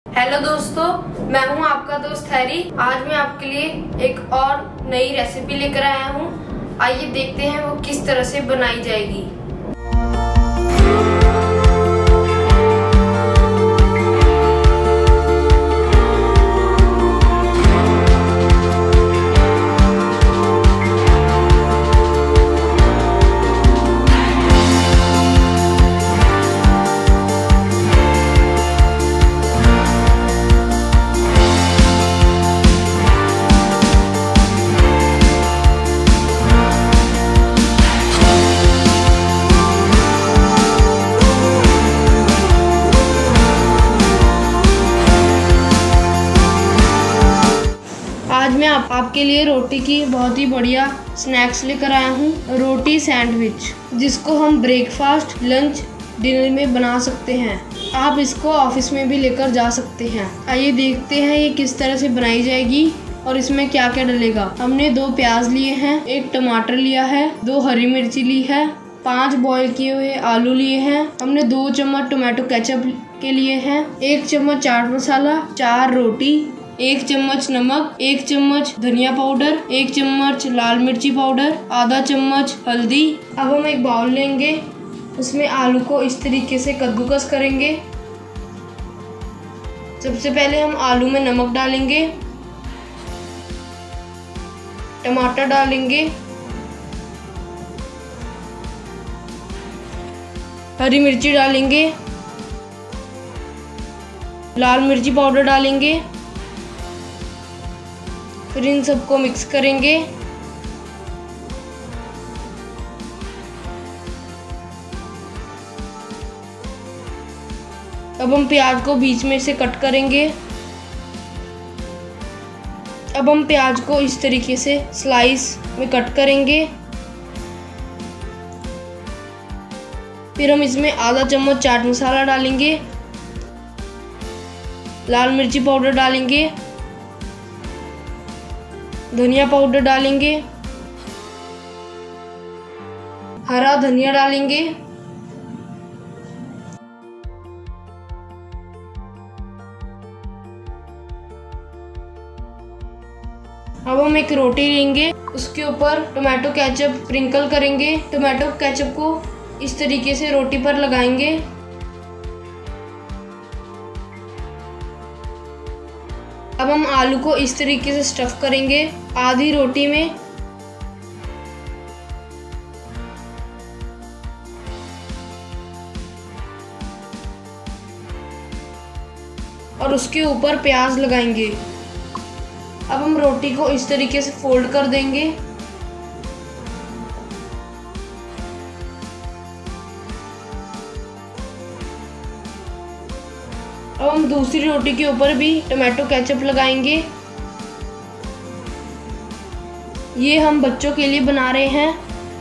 Hello दोस्तों, मैं हूं आपका दोस्त हैरी। आज मैं आपके लिए एक और नई रेसिपी लेकर आया हूं। आइए देखते हैं वो किस तरह से बनाई जाएगी। आज मैं आपके लिए रोटी की बहुत ही बढ़िया स्नैक्स लेकर आया हूँ। रोटी सैंडविच, जिसको हम ब्रेकफास्ट, लंच, डिनर में बना सकते हैं। आप इसको ऑफिस में भी लेकर जा सकते हैं। आइए देखते हैं ये किस तरह से बनाई जाएगी और इसमें क्या क्या डलेगा। हमने 2 प्याज लिए हैं, 1 टमाटर लिया है, 2 हरी मिर्ची ली है, 5 बॉईल किए हुए आलू लिए हैं। हमने 2 चम्मच टोमेटो केचप के लिए हैं, 1 चम्मच चाट मसाला, 4 रोटी, 1 चम्मच नमक, 1 चम्मच धनिया पाउडर, 1 चम्मच लाल मिर्ची पाउडर, आधा चम्मच हल्दी। अब हम एक बाउल लेंगे, उसमें आलू को इस तरीके से कद्दूकस करेंगे। सबसे पहले हम आलू में नमक डालेंगे, टमाटर डालेंगे, हरी मिर्ची डालेंगे, लाल मिर्ची पाउडर डालेंगे। फिर इन सबको मिक्स करेंगे। अब हम प्याज को बीच में से कट करेंगे। अब हम प्याज को इस तरीके से स्लाइस में कट करेंगे। फिर हम इसमें आधा चम्मच चाट मसाला डालेंगे, लाल मिर्ची पाउडर डालेंगे, धनिया पाउडर डालेंगे, हरा धनिया डालेंगे। अब हम एक रोटी लेंगे, उसके ऊपर टोमेटो केचप स्प्रिंकल करेंगे। टोमेटो केचप को इस तरीके से रोटी पर लगाएंगे। अब हम आलू को इस तरीके से स्टफ करेंगे आधी रोटी में। और उसके ऊपर प्याज लगाएंगे। अब हम रोटी को इस तरीके से फोल्ड कर देंगे। अब हम दूसरी रोटी के ऊपर भी टोमेटो केचप लगाएंगे। ये हम बच्चों के लिए बना रहे हैं।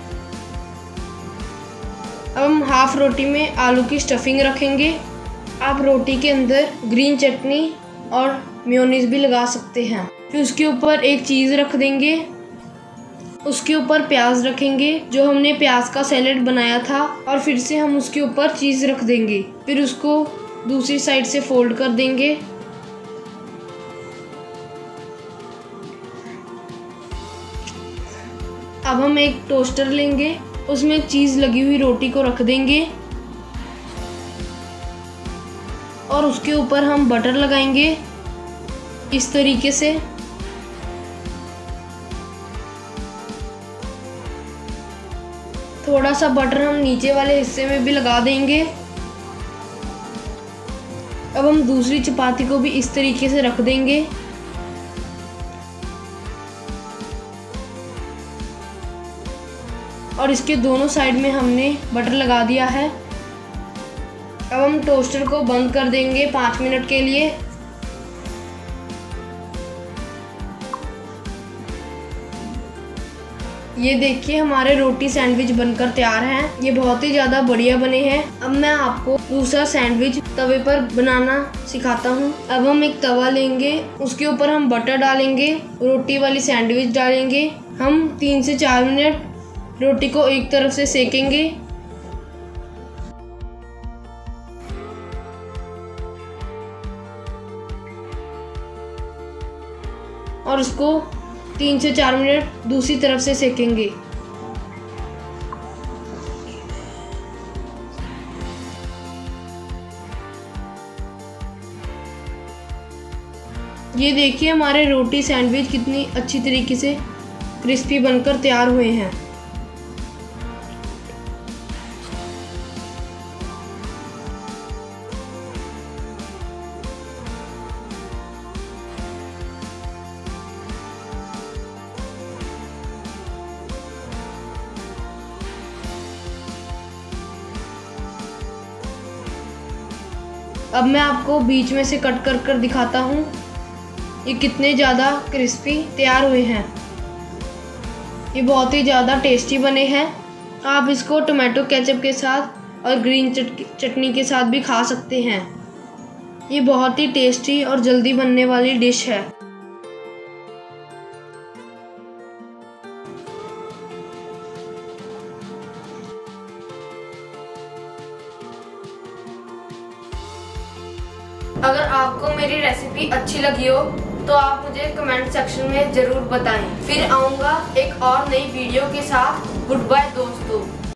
अब हम हाफ रोटी में आलू की स्टफिंग रखेंगे। आप रोटी के अंदर ग्रीन चटनी और मेयोनीज भी लगा सकते हैं। फिर उसके ऊपर एक चीज़ रख देंगे। उसके ऊपर प्याज रखेंगे, जो हमने प्याज का सैलेड बनाया था, और फिर से हम उसके ऊपर चीज़ रख देंगे। फिर उसको दूसरी साइड से फोल्ड कर देंगे। अब हम एक टोस्टर लेंगे, उसमें चीज़ लगी हुई रोटी को रख देंगे और उसके ऊपर हम बटर लगाएंगे इस तरीके से। थोड़ा सा बटर हम नीचे वाले हिस्से में भी लगा देंगे। अब हम दूसरी चपाती को भी इस तरीके से रख देंगे। और इसके दोनों साइड में हमने बटर लगा दिया है। अब हम टोस्टर को बंद कर देंगे 5 मिनट के लिए। ये देखिए, हमारे रोटी सैंडविच बनकर तैयार हैं। ये बहुत ही ज़्यादा बढ़िया बने हैं। अब मैं आपको दूसरा सैंडविच तवे पर बनाना सिखाता हूँ। अब हम एक तवा लेंगे, उसके ऊपर हम बटर डालेंगे, रोटी वाली सैंडविच डालेंगे। हम 3 से 4 मिनट रोटी को एक तरफ से सेकेंगे। और उसको 3 से 4 मिनट दूसरी तरफ से सेकेंगे। ये देखिए हमारे रोटी सैंडविच कितनी अच्छी तरीके से क्रिस्पी बनकर तैयार हुए हैं। अब मैं आपको बीच में से कट कर दिखाता हूँ ये कितने ज़्यादा क्रिस्पी तैयार हुए हैं। ये बहुत ही ज़्यादा टेस्टी बने हैं। आप इसको टोमेटो केचप के साथ और ग्रीन चटनी के साथ भी खा सकते हैं। ये बहुत ही टेस्टी और जल्दी बनने वाली डिश है। अगर आपको मेरी रेसिपी अच्छी लगी हो तो आप मुझे कमेंट सेक्शन में ज़रूर बताएं। फिर आऊँगा एक और नई वीडियो के साथ। गुड बाय दोस्तों।